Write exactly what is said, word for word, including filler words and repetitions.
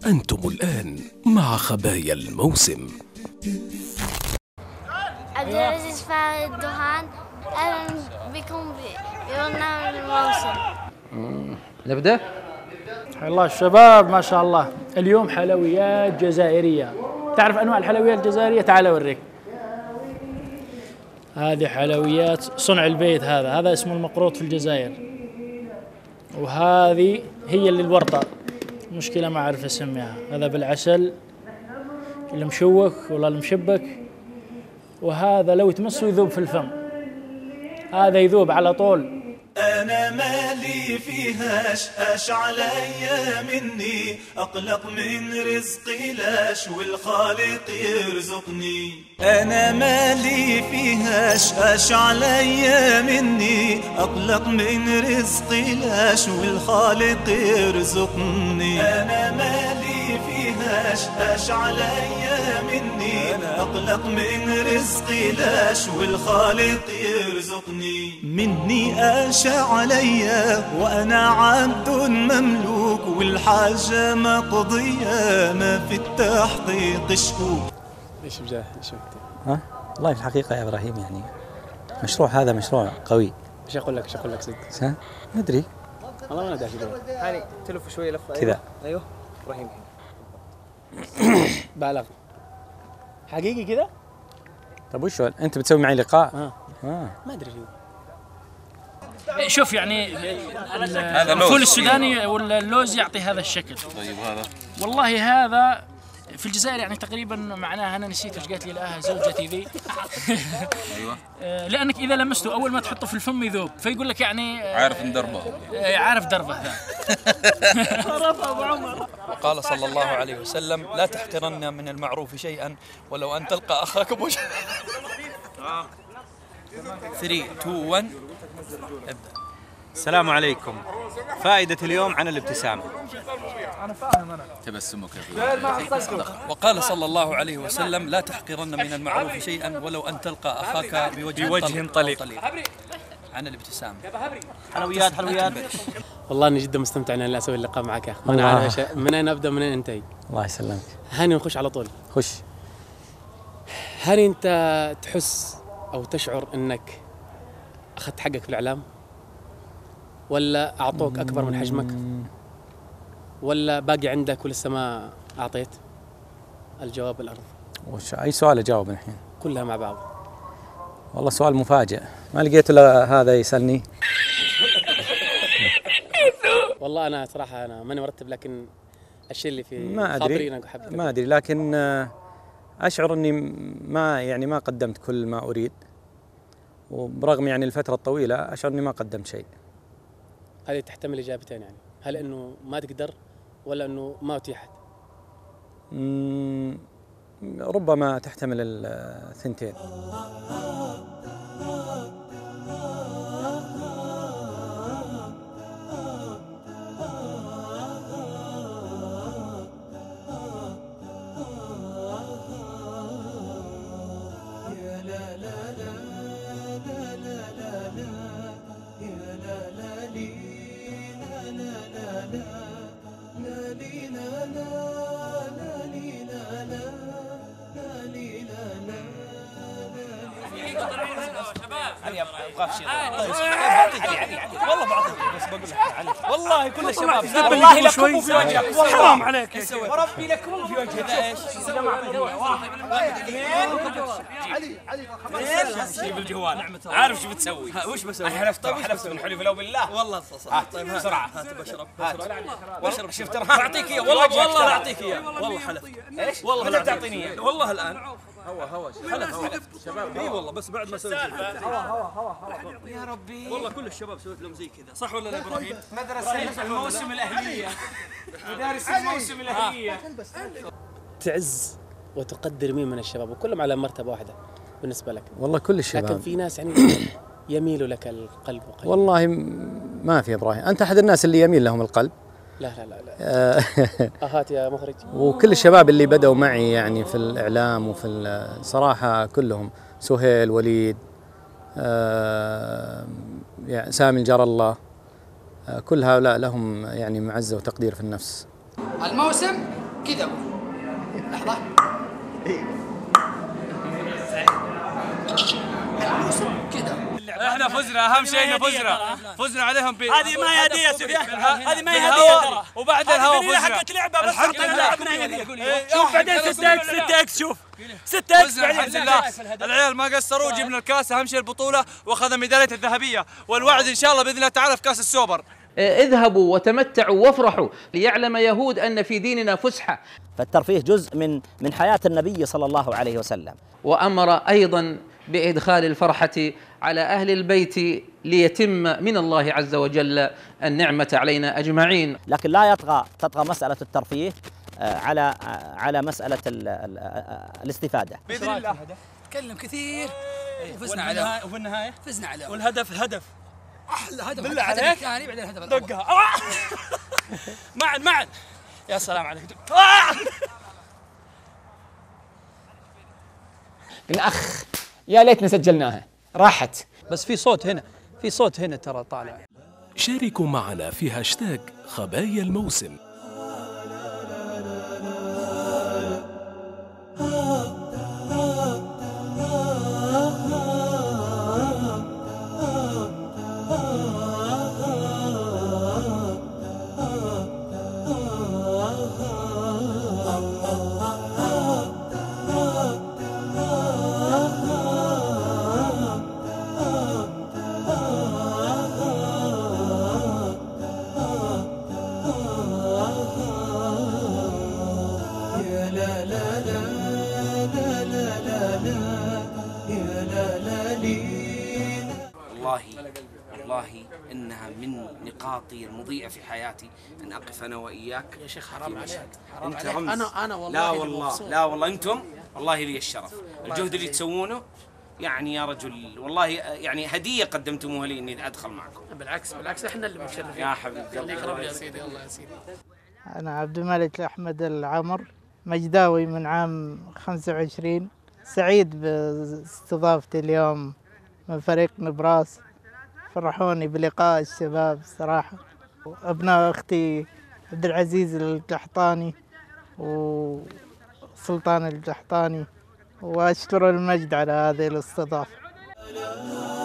أنتم الآن مع خبايا الموسم. عبد العزيز فارس الدهان، أهلا بكم ببرنامج الموسم. نبدأ؟ الله الشباب ما شاء الله، اليوم حلويات جزائرية. تعرف أنواع الحلويات الجزائرية؟ تعال أوريك. هذه حلويات صنع البيت، هذا هذا اسمه المقروط في الجزائر، وهذه هي اللي الورطة، مشكلة ما أعرف أسميها. هذا بالعسل المشوك ولا المشبك، وهذا لو تمسه يذوب في الفم، هذا يذوب على طول. أنا مالي فيهاش أش عليا مني، أقلق من رزقي لاش والخالق يرزقني. أنا مالي فيهاش أش عليا مني، أقلق من رزقي لاش والخالق يرزقني. أنا مالي فيهاش أش عليا مني، أقلق من رزقي لاش والخالق يرزقني. مني أش عليا وأنا عبد مملوك، والحاجة مقضية ما في التحقيق شكوك. ايش بجاه ايش وقت؟ ها؟ والله في الحقيقة يا إبراهيم يعني مشروع هذا مشروع قوي. ايش أقول لك ايش أقول لك صدق؟ ها؟ ندري والله ما ندري ايش أقول. هاني تلف شوي لفة كذا. أيوه إبراهيم بالغ حقيقي كذا؟ طيب وش أنت بتسوي معي لقاء؟ آه. آه. ما أدري شو. شوف يعني الفول السوداني ولا اللوز يعطي هذا الشكل. طيب هذا والله هذا في الجزائر يعني تقريبا معناها، انا نسيت ايش قالت لي الآه زوجتي ذي. ايوه لانك اذا لمسته اول ما تحطه في الفم يذوب، فيقول لك يعني عارف ندربه. عارف دربه ذا. عرفها ابو عمر. وقال صلى الله عليه وسلم: لا تحقرن من المعروف شيئا ولو ان تلقى اخاك بوجه. ثلاثة اثنين واحد ابدأ. السلام عليكم. فائدة اليوم عن الابتسامة. أنا فاهم أنا. تبسمك وقال صلى الله عليه وسلم: لا تحقرن من المعروف شيئا ولو أن تلقى أخاك بوجه, بوجه طليق. عن الابتسامة. حلويات حلويات. والله اني جدا مستمتع اني اسوي اللقاء معك يا اخي. ما انا عارف من اين ابدا من اين انتهي. الله يسلمك. هاني نخش على طول. خش. هاني انت تحس او تشعر انك اخذت حقك في الاعلام؟ ولا اعطوك اكبر من حجمك؟ ولا باقي عندك ولسه ما اعطيت؟ الجواب الارض. وش اي سؤال اجاوب الحين؟ كلها مع بعض. والله سؤال مفاجئ، ما لقيت الا هذا يسالني. والله انا صراحه انا ماني مرتب، لكن الشيء اللي في ما ادري ما ادري لكن اشعر اني ما يعني ما قدمت كل ما اريد، وبرغم يعني الفتره الطويله اشعر اني ما قدمت شيء. هذه تحتمل اجابتين، يعني هل انه ما تقدر ولا انه ما اتيحت؟ ربما تحتمل الثنتين. والله بعطيك بس بقول لك علي، والله كل الشباب والله لكم في وجهك، حرام عليك يا شيخ. وربي لكم في وجهك. ايش؟ علي علي جيب الجوال، عارف شو بتسوي؟ وش بسوي؟ حلفت حلفت من حلف لو بالله. والله صح. طيب بسرعه هات بشرب بشرب. شفت بعطيك اياه والله والله بعطيك اياه والله حلف. ايش؟ والله لا تعطيني اياه والله الان هوا هوا حلف شباب. اي والله بس بعد ما سويت هوا هوا هوا يا ربي. والله كل الشباب سويت لهم زي كذا، صح ولا لا ابراهيم؟ مدرسة الموسم الأهلية، مدارس الموسم الأهلية. تعز وتقدر مين من الشباب؟ وكلهم على مرتبه واحده بالنسبه لك. والله كل الشباب، لكن في ناس يعني يميل لك القلب وقلب. والله ما في ابراهيم، انت احد الناس اللي يميل لهم القلب. لا لا لا لا. اهات يا مخرج. وكل الشباب اللي بدأوا معي يعني في الإعلام وفي الصراحة كلهم، سهيل، وليد، آه يعني سامي الجار الله، آه كل هؤلاء لهم يعني معزة وتقدير في النفس. الموسم كذا. لحظة. الموسم كذا. احنا فزنا، اهم شيء انه فزنا فزنا عليهم ب هذه ما هي هديه يا سفيان، هذه ما هي بالهواء. هديه ترى، وبعد الهواء فزنا حقت لعبه بس الحمد لله. شوف بعدين ستة اكس ستة اكس شوف ستة اكس فزنا الحمد لله. العيال ما قصروا، جبنا الكاس، اهم شيء البطوله، واخذنا ميداليه الذهبيه، والوعد ان شاء الله باذن الله تعالى في كاس السوبر. اذهبوا وتمتعوا وافرحوا ليعلم يهود أن في ديننا فسحة. فالترفيه جزء من من حياة النبي صلى الله عليه وسلم. وأمر أيضا بإدخال الفرحة على أهل البيت ليتم من الله عز وجل النعمة علينا أجمعين. لكن لا يطغى تطغى مسألة الترفيه على على مسألة ال ال الاستفادة. بإذن الله. تكلم كثير وفزنا عليه، عليه، وفي النهاية فزنا عليه، والهدف الهدف احلى هدف. بالله الهدف عليك الثاني بعدين الهدف الأول. دقها معا معا. يا سلام عليك. الأخ يا ليتنا سجلناها، راحت. بس في صوت هنا، في صوت هنا ترى طالع. شاركوا معنا في هاشتاج خبايا الموسم. والله والله انها من نقاطي المضيئه في حياتي ان اقف انا واياك. يا شيخ حرام عليك، حرام انت عليك. رمز. انا انا والله لا والله مبسوط. لا والله انتم والله لي الشرف. الجهد اللي تسوونه يعني يا رجل والله يعني هديه قدمتموها لي اني ادخل معكم. بالعكس بالعكس احنا اللي متشرفين. يا حبيبي خليك ربي يا سيدي. الله يا سيدي. أنا عبد الملك أحمد العمر، مجداوي من عام خمسة وعشرين. سعيد باستضافتي اليوم من فريق نبراس، فرحوني بلقاء الشباب صراحة. وأبناء أختي عبد العزيز القحطاني وسلطان القحطاني، وأشكر المجد على هذه الاستضافة.